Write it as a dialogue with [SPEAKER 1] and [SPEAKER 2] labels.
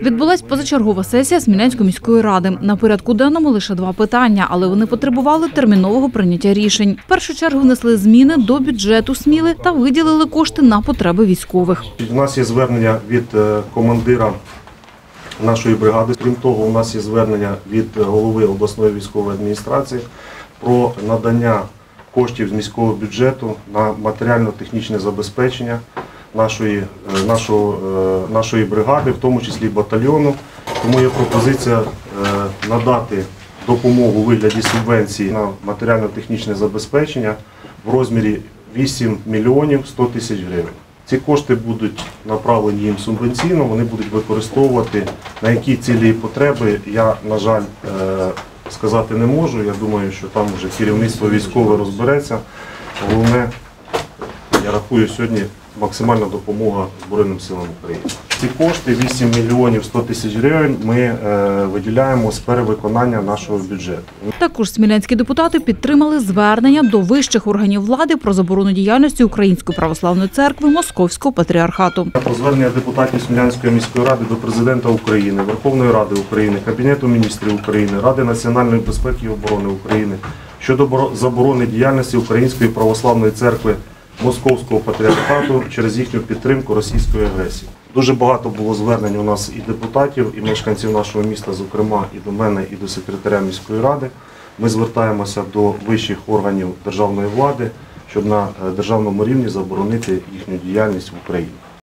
[SPEAKER 1] Відбулась позачергова сесія Смілянської міської ради. На порядку денному лише 2 питання, але вони потребували термінового прийняття рішень. В першу чергу внесли зміни до бюджету Сміли та виділили кошти на потреби військових.
[SPEAKER 2] У нас є звернення від командира нашої бригади. Крім того, у нас є звернення від голови обласної військової адміністрації про надання коштів з міського бюджету на матеріально-технічне забезпечення нашої бригади, в тому числі батальйону. Тому є пропозиція надати допомогу у вигляді субвенції на матеріально-технічне забезпечення в розмірі 8 мільйонів 100 тисяч гривень. Ці кошти будуть направлені їм субвенційно, вони будуть використовувати, на які цілі і потреби, я, на жаль, сказати не можу. Я думаю, що там вже керівництво військове розбереться. Головне, я рахую, сьогодні максимальна допомога Збройним силам України. Ці кошти, 8 мільйонів 100 тисяч гривень, ми виділяємо з перевиконання нашого бюджету.
[SPEAKER 1] Також смілянські депутати підтримали звернення до вищих органів влади про заборону діяльності Української православної церкви Московського патріархату.
[SPEAKER 2] Про звернення депутатів Смілянської міської ради до Президента України, Верховної Ради України, Кабінету міністрів України, Ради національної безпеки і оборони України щодо заборони діяльності Української православної церкви Московського патріархату через їхню підтримку російської агресії. Дуже багато було звернень у нас і депутатів, і мешканців нашого міста, зокрема, і до мене, і до секретаря міської ради. Ми звертаємося до вищих органів державної влади, щоб на державному рівні заборонити їхню діяльність в Україні.